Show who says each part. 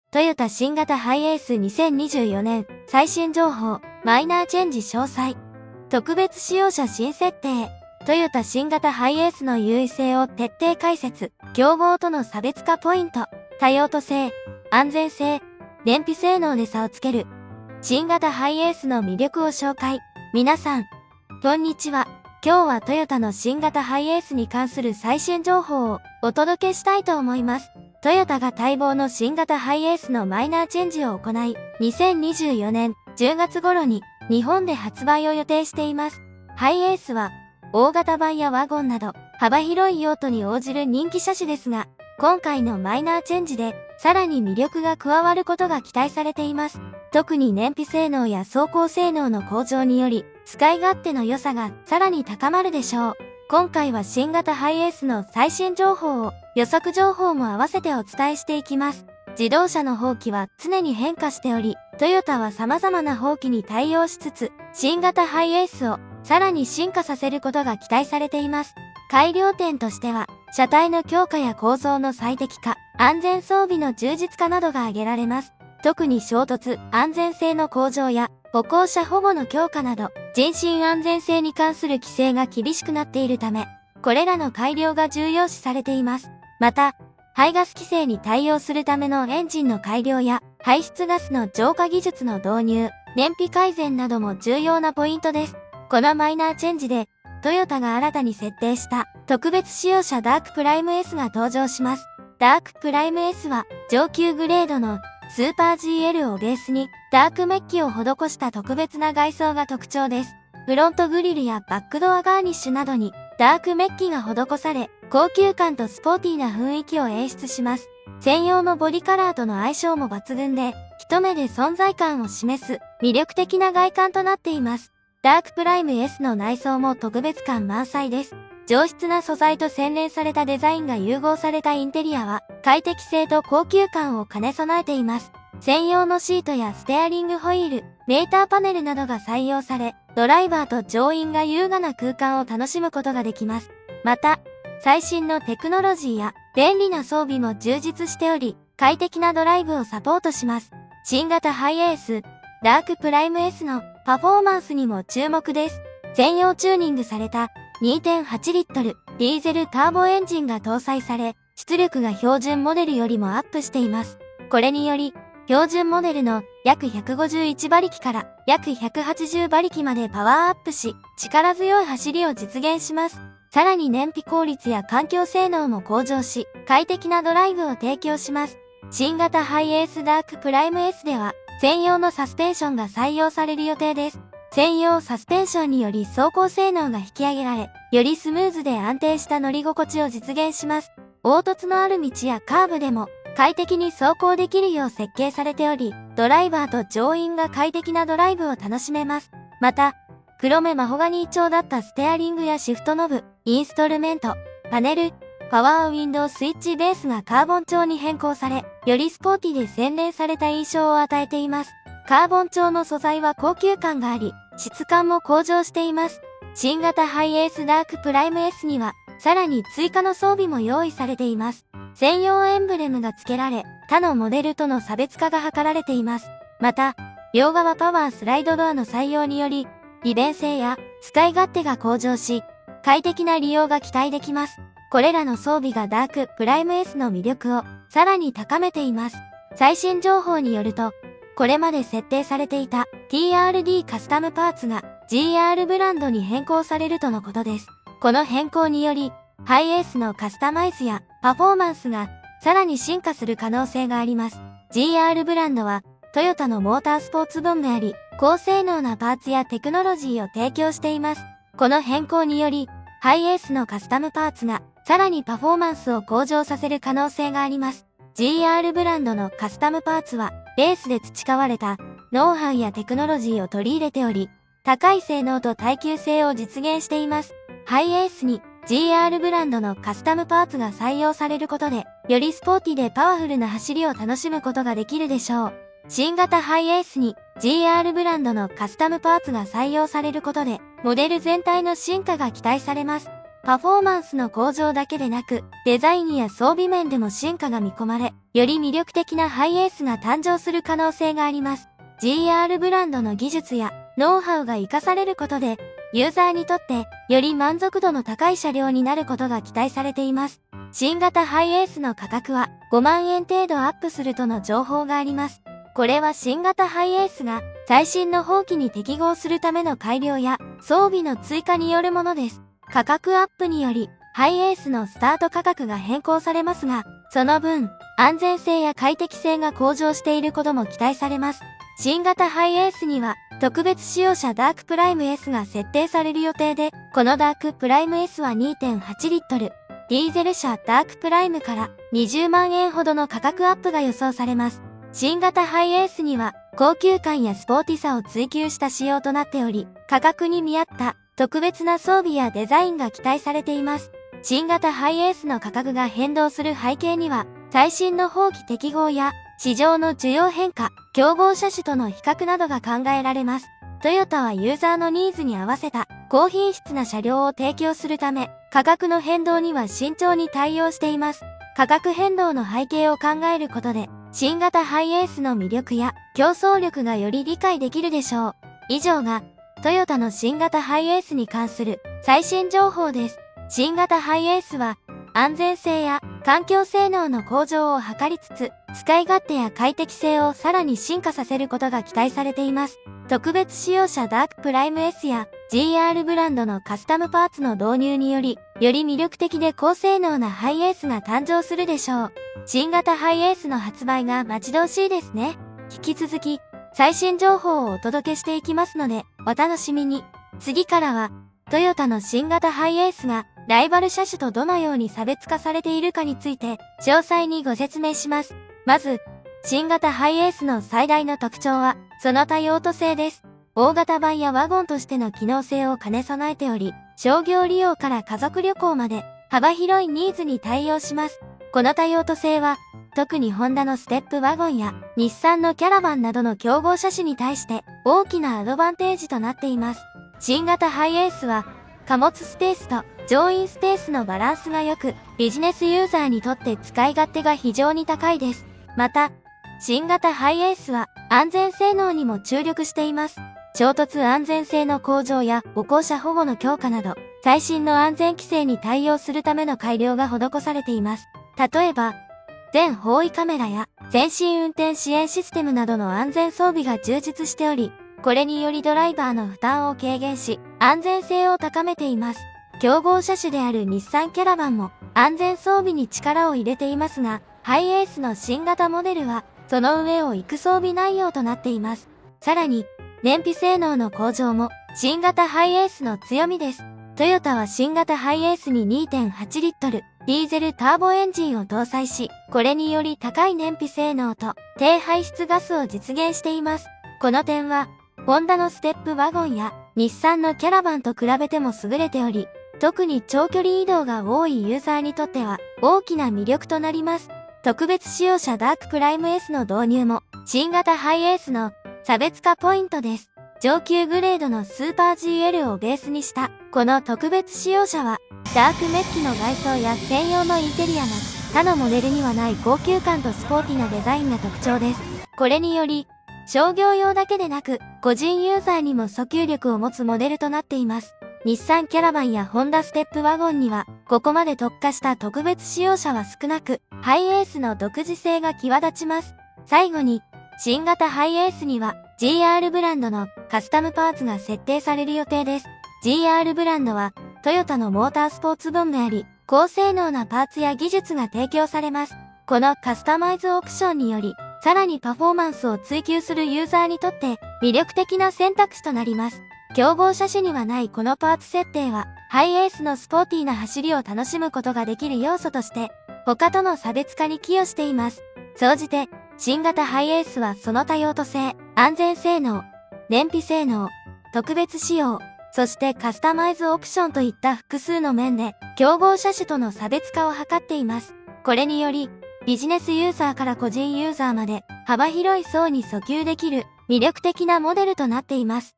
Speaker 1: トヨタ新型ハイエース2024年最新情報、マイナーチェンジ詳細。特別使用者新設定。トヨタ新型ハイエースの優位性を徹底解説。競合との差別化ポイント。多用途性、安全性、燃費性能で差をつける。新型ハイエースの魅力を紹介。皆さん、こんにちは。今日はトヨタの新型ハイエースに関する最新情報をお届けしたいと思います。トヨタが待望の新型ハイエースのマイナーチェンジを行い、2024年10月頃に日本で発売を予定しています。ハイエースは大型版やワゴンなど幅広い用途に応じる人気車種ですが、今回のマイナーチェンジでさらに魅力が加わることが期待されています。特に燃費性能や走行性能の向上により、使い勝手の良さがさらに高まるでしょう。今回は新型ハイエースの最新情報を予測情報も合わせてお伝えしていきます。自動車の法規は常に変化しており、トヨタは様々な法規に対応しつつ、新型ハイエースをさらに進化させることが期待されています。改良点としては、車体の強化や構造の最適化、安全装備の充実化などが挙げられます。特に衝突安全性の向上や歩行者保護の強化など、人身安全性に関する規制が厳しくなっているため、これらの改良が重要視されています。また、排ガス規制に対応するためのエンジンの改良や、排出ガスの浄化技術の導入、燃費改善なども重要なポイントです。このマイナーチェンジで、トヨタが新たに設定した特別使用車ダークプライム S が登場します。ダークプライム S は上級グレードのスーパー GL をベースにダークメッキを施した特別な外装が特徴です。フロントグリルやバックドアガーニッシュなどにダークメッキが施され、高級感とスポーティーな雰囲気を演出します。専用のボディカラーとの相性も抜群で、一目で存在感を示す魅力的な外観となっています。ダークプライム S の内装も特別感満載です。上質な素材と洗練されたデザインが融合されたインテリアは、快適性と高級感を兼ね備えています。専用のシートやステアリングホイール、メーターパネルなどが採用され、ドライバーと乗員が優雅な空間を楽しむことができます。また、最新のテクノロジーや便利な装備も充実しており、快適なドライブをサポートします。新型ハイエース、ダークプライム S のパフォーマンスにも注目です。専用チューニングされた 2.8 リットルディーゼルターボエンジンが搭載され、出力が標準モデルよりもアップしています。これにより、標準モデルの約151馬力から約180馬力までパワーアップし、力強い走りを実現します。さらに燃費効率や環境性能も向上し、快適なドライブを提供します。新型ハイエースダークプライム S では、専用のサスペンションが採用される予定です。専用サスペンションにより走行性能が引き上げられ、よりスムーズで安定した乗り心地を実現します。凹凸のある道やカーブでも快適に走行できるよう設計されており、ドライバーと乗員が快適なドライブを楽しめます。また、黒目マホガニー調だったステアリングやシフトノブ、インストルメント、パネル、パワーウィンドウスイッチベースがカーボン調に変更され、よりスポーティーで洗練された印象を与えています。カーボン調の素材は高級感があり、質感も向上しています。新型ハイエースダークプライム S には、さらに追加の装備も用意されています。専用エンブレムが付けられ、他のモデルとの差別化が図られています。また、両側パワースライドドアの採用により、利便性や使い勝手が向上し、快適な利用が期待できます。これらの装備がダークプライム S の魅力をさらに高めています。最新情報によると、これまで設定されていた TRD カスタムパーツが GR ブランドに変更されるとのことです。この変更により、ハイエースのカスタマイズやパフォーマンスがさらに進化する可能性があります。GR ブランドはトヨタのモータースポーツ部門であり、高性能なパーツやテクノロジーを提供しています。この変更により、ハイエースのカスタムパーツがさらにパフォーマンスを向上させる可能性があります。GR ブランドのカスタムパーツは、レースで培われたノウハウやテクノロジーを取り入れており、高い性能と耐久性を実現しています。ハイエースに GR ブランドのカスタムパーツが採用されることで、よりスポーティーでパワフルな走りを楽しむことができるでしょう。新型ハイエースに GR ブランドのカスタムパーツが採用されることで、モデル全体の進化が期待されます。 パフォーマンスの向上だけでなく、デザインや装備面でも進化が見込まれ、より魅力的なハイエースが誕生する可能性があります。GR ブランドの技術やノウハウが活かされることで、ユーザーにとってより満足度の高い車両になることが期待されています。新型ハイエースの価格は5万円程度アップするとの情報があります。これは新型ハイエースが最新の法規に適合するための改良や装備の追加によるものです。価格アップによりハイエースのスタート価格が変更されますが、その分安全性や快適性が向上していることも期待されます。新型ハイエースには特別仕様車ダークプライム S が設定される予定で、このダークプライム S は 2.8 リットル、ディーゼル車ダークプライムから20万円ほどの価格アップが予想されます。新型ハイエースには高級感やスポーティさを追求した仕様となっており、価格に見合った特別な装備やデザインが期待されています。新型ハイエースの価格が変動する背景には、最新の法規適合や市場の需要変化、競合車種との比較などが考えられます。トヨタはユーザーのニーズに合わせた高品質な車両を提供するため、価格の変動には慎重に対応しています。価格変動の背景を考えることで、新型ハイエースの魅力や競争力がより理解できるでしょう。以上が、トヨタの新型ハイエースに関する最新情報です。新型ハイエースは、安全性や環境性能の向上を図りつつ、使い勝手や快適性をさらに進化させることが期待されています。特別仕様車ダークプライム S や GR ブランドのカスタムパーツの導入により、より魅力的で高性能なハイエースが誕生するでしょう。新型ハイエースの発売が待ち遠しいですね。引き続き、最新情報をお届けしていきますので、お楽しみに。次からは、トヨタの新型ハイエースがライバル車種とどのように差別化されているかについて詳細にご説明します。まず、新型ハイエースの最大の特徴はその多用途性です。大型版やワゴンとしての機能性を兼ね備えており、商業利用から家族旅行まで幅広いニーズに対応します。この多用途性は、特にホンダのステップワゴンや日産のキャラバンなどの競合車種に対して大きなアドバンテージとなっています。新型ハイエースは貨物スペースと乗員スペースのバランスが良く、ビジネスユーザーにとって使い勝手が非常に高いです。また、新型ハイエースは安全性能にも注力しています。衝突安全性の向上や歩行者保護の強化など、最新の安全規制に対応するための改良が施されています。例えば、全方位カメラや先進運転支援システムなどの安全装備が充実しており、これによりドライバーの負担を軽減し、安全性を高めています。競合車種である日産キャラバンも安全装備に力を入れていますが、ハイエースの新型モデルはその上を行く装備内容となっています。さらに、燃費性能の向上も新型ハイエースの強みです。トヨタは新型ハイエースに 2.8 リットルディーゼルターボエンジンを搭載し、これにより高い燃費性能と低排出ガスを実現しています。この点は、ホンダのステップワゴンや日産のキャラバンと比べても優れており、特に長距離移動が多いユーザーにとっては大きな魅力となります。特別仕様車ダークプライム S の導入も新型ハイエースの差別化ポイントです。上級グレードのスーパー GL をベースにしたこの特別仕様車はダークメッキの外装や専用のインテリアなど他のモデルにはない高級感とスポーティなデザインが特徴です。これにより商業用だけでなく個人ユーザーにも訴求力を持つモデルとなっています。日産キャラバンやホンダステップワゴンにはここまで特化した特別仕様車は少なく、ハイエースの独自性が際立ちます。最後に、新型ハイエースには GR ブランドのカスタムパーツが設定される予定です。GR ブランドはトヨタのモータースポーツ部門であり、高性能なパーツや技術が提供されます。このカスタマイズオプションにより、さらにパフォーマンスを追求するユーザーにとって魅力的な選択肢となります。競合車種にはないこのパーツ設定は、ハイエースのスポーティーな走りを楽しむことができる要素として、他との差別化に寄与しています。総じて、新型ハイエースはその多用途性、安全性能、燃費性能、特別仕様、そしてカスタマイズオプションといった複数の面で、競合車種との差別化を図っています。これにより、ビジネスユーザーから個人ユーザーまで幅広い層に訴求できる魅力的なモデルとなっています。